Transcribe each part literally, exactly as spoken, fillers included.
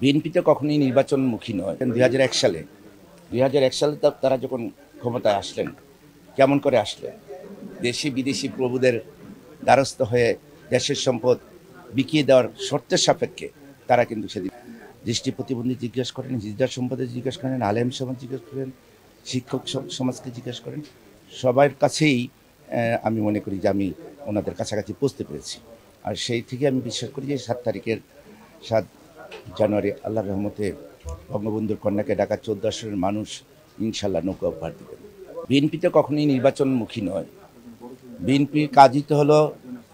BNP তো কখনোই নির্বাচনমুখী নয়। দুই হাজার এক সালে দুই হাজার এক সালে তারা যখন ক্ষমতায় আসলেন, কেমন করে আসলেন? দেশি বিদেশি প্রভুদের দ্বারস্থ হয়ে দেশের সম্পদ বিকিয়ে দেওয়ার শর্তের সাপেক্ষে তারা কিন্তু সেদিন দৃষ্টি প্রতিবন্ধী জিজ্ঞেস করেন, হিজড়া সম্পদে জিজ্ঞেস করেন, আলেম সমাজ জিজ্ঞেস করেন, শিক্ষক সমাজকে জিজ্ঞেস করেন। সবার কাছেই আমি মনে করি যে আমি ওনাদের কাছাকাছি পৌঁছতে পেরেছি। আর সেই থেকে আমি বিশ্বাস করি যে সাত তারিখের সাত জানুয়ারি আল্লাহর রহমতে বঙ্গবন্ধুর কন্যাকে ডাকা চোদ্দ আসরের মানুষ ইনশাল্লাহ নৌকা উপহার দেবেন। বিএনপি তো কখনোই নির্বাচনমুখী নয়। বিএনপির কাজই তো হলো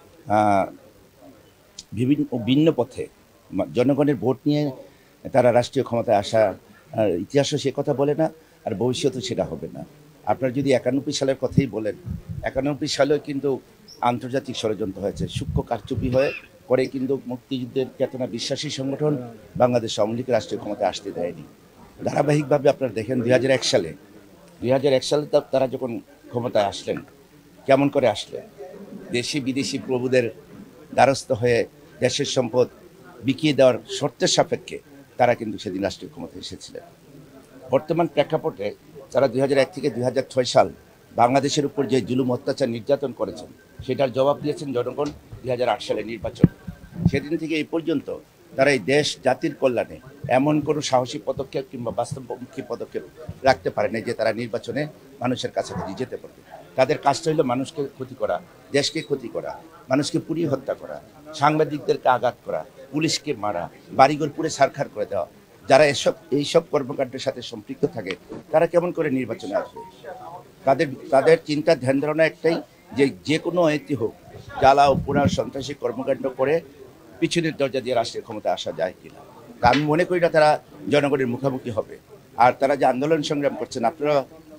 বিভিন্ন ভিন্ন পথে জনগণের ভোট নিয়ে তারা রাষ্ট্রীয় ক্ষমতায় আসা। ইতিহাসও সে কথা বলে না, আর ভবিষ্যতেও সেটা হবে না। আপনারা যদি একানব্বই সালের কথাই বলেন, একানব্বই সালেও কিন্তু আন্তর্জাতিক ষড়যন্ত্র হয়েছে, সূক্ষ্ম কারচুপি হয়ে পরে কিন্তু মুক্তিযুদ্ধের চেতনা বিশ্বাসী সংগঠন বাংলাদেশ আওয়ামী লীগ রাষ্ট্রীয় ক্ষমতায় আসতে দেয়নি। ধারাবাহিকভাবে আপনারা দেখেন দুই হাজার এক সালে দুই হাজার এক সালে তারা যখন ক্ষমতায় আসলেন, কেমন করে আসলেন? দেশি বিদেশি প্রভুদের দ্বারস্থ হয়ে দেশের সম্পদ বিকিয়ে দেওয়ার শর্তের সাপেক্ষে তারা কিন্তু সেদিন রাষ্ট্রীয় ক্ষমতায় এসেছিলেন। বর্তমান প্রেক্ষাপটে তারা দুই হাজার এক থেকে দুই হাজার ছয় সাল বাংলাদেশের উপর যে জুলুম অত্যাচার নির্যাতন করেছেন সেটার জবাব দিয়েছেন জনগণ দুই হাজার আট সালের নির্বাচন। সেদিন থেকে এই পর্যন্ত তারা এই দেশ জাতির কল্যাণে এমন কোনো সাহসী পদক্ষেপ কিংবা বাস্তবমুখী পদক্ষেপ রাখতে পারেনি যে তারা নির্বাচনে মানুষের কাছাকাছি যেতে পারবে। তাদের কাজটা হলো মানুষকে ক্ষতি করা, দেশকে ক্ষতি করা, মানুষকে পুড়িয়ে হত্যা করা, সাংবাদিকদেরকে আঘাত করা, পুলিশকে মারা, বাড়িঘর পুড়ে ছারখার করে দেওয়া। যারা এসব এইসব কর্মকাণ্ডের সাথে সম্পৃক্ত থাকে তারা কেমন করে নির্বাচনে আসবে? তাদের তাদের চিন্তা ধ্যান ধারণা একটাই, যে যে কোনো ঐতি হোক জ্বালা ও পুরার সন্ত্রাসী কর্মকাণ্ড করে পিছনের দরজা দিয়ে রাষ্ট্রের ক্ষমতা আসা যায় কিনা। তা আমি মনে করি না তারা জনগণের মুখোমুখি হবে। আর তারা যে আন্দোলন সংগ্রাম করছেন, আপনারা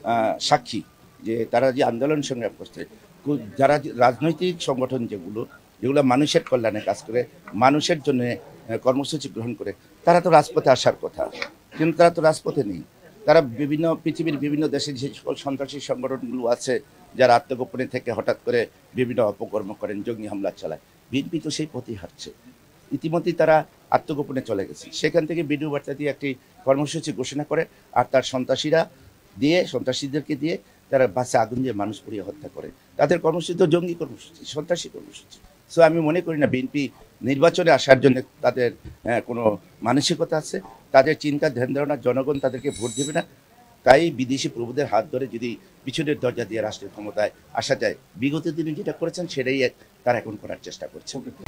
সাক্ষী যে তারা যে আন্দোলন সংগ্রাম করছে, যারা রাজনৈতিক সংগঠন যেগুলো যেগুলো মানুষের কল্যাণে কাজ করে, মানুষের জন্য কর্মসূচি গ্রহণ করে, তারা তো রাজপথে আসার কথা, কিন্তু তারা তো রাজপথে নেই। তারা বিভিন্ন পৃথিবীর বিভিন্ন দেশে যে সকল সন্ত্রাসী সংগঠনগুলো আছে যারা আত্মগোপনে থেকে হঠাৎ করে বিভিন্ন অপকর্ম করেন, জঙ্গি হামলা চালায়, বিএনপি তো সেই পথেই হাঁটছে। ইতিমধ্যেই তারা আত্মগোপনে চলে গেছে, সেখান থেকে ভিডিও বার্তা দিয়ে একটি কর্মসূচি ঘোষণা করে, আর তার সন্ত্রাসীরা দিয়ে সন্ত্রাসীদেরকে দিয়ে তারা বাসে আগুন দিয়ে মানুষ পুড়িয়ে হত্যা করে। তাদের কর্মসূচি তো জঙ্গি কর্মসূচি, সন্ত্রাসী কর্মসূচি। সো আমি মনে করি না বিএনপি নির্বাচনে আসার জন্য তাদের কোনো মানসিকতা আছে। তাদের চিন্তা ধ্যান ধারণা জনগণ তাদেরকে ভোট দেবে না। তাই বিদেশি প্রভুদের হাত ধরে যদি পিছনের দরজা দিয়ে রাষ্ট্রীয় ক্ষমতায় আসা যায়, বিগত দিনে যেটা করেছেন সেটাই তারা এখন করার চেষ্টা করছে।